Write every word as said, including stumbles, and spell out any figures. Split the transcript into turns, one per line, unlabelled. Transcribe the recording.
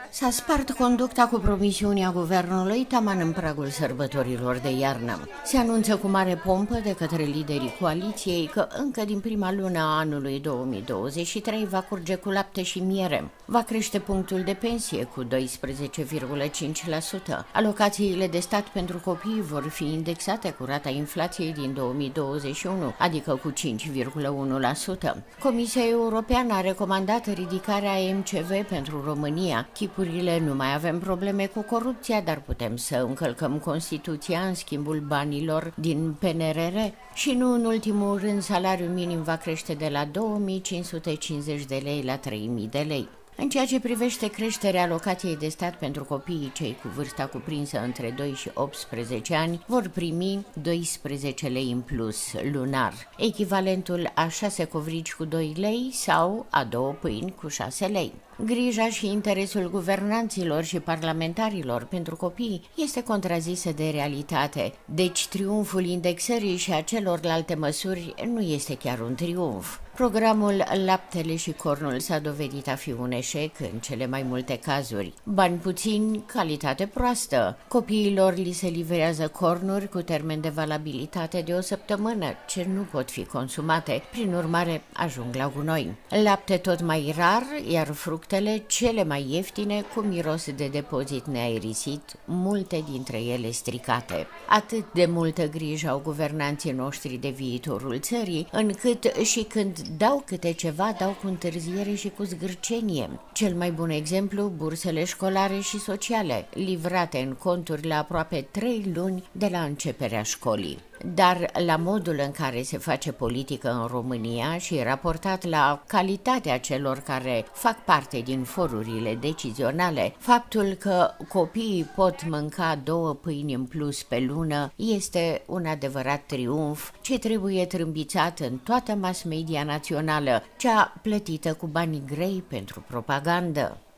S-a spart conducta cu promisiunea guvernului taman în pragul sărbătorilor de iarnă. Se anunță cu mare pompă de către liderii coaliției că încă din prima lună a anului două mii douăzeci și trei va curge cu lapte și miere. Va crește punctul de pensie cu doisprezece virgulă cinci la sută. Alocațiile de stat pentru copii vor fi indexate cu rata inflației din două mii douăzeci și unu, adică cu cinci virgulă unu la sută. Comisia Europeană a recomandat ridicarea M C V pentru România. Chipurile, nu mai avem probleme cu corupția, dar putem să încălcăm Constituția în schimbul banilor din P N R R. Și nu în ultimul rând, salariul minim va crește de la două mii cinci sute cincizeci de lei la trei mii de lei. În ceea ce privește creșterea alocației de stat pentru copiii cei cu vârsta cuprinsă între doi și optsprezece ani, vor primi doisprezece lei în plus lunar, echivalentul a șase covrigi cu doi lei sau a două pâini cu șase lei. Grija și interesul guvernanților și parlamentarilor pentru copii este contrazisă de realitate, deci triumful indexării și a celorlalte măsuri nu este chiar un triumf. Programul Laptele și Cornul s-a dovedit a fi un eșec în cele mai multe cazuri. Bani puțini, calitate proastă. Copiilor li se livrează cornuri cu termen de valabilitate de o săptămână, ce nu pot fi consumate, prin urmare ajung la gunoi. Lapte tot mai rar, iar fructele cele mai ieftine, cu miros de depozit neaerisit, multe dintre ele stricate. Atât de multă grijă au guvernanții noștri de viitorul țării, încât și când dau câte ceva, dau cu întârziere și cu zgârcenie. Cel mai bun exemplu, bursele școlare și sociale, livrate în conturi la aproape trei luni de la începerea școlii. Dar la modul în care se face politică în România și raportat la calitatea celor care fac parte din forurile decizionale, faptul că copiii pot mânca două pâini în plus pe lună este un adevărat triumf ce trebuie trâmbițat în toată mass media națională, cea plătită cu bani grei pentru propagandă.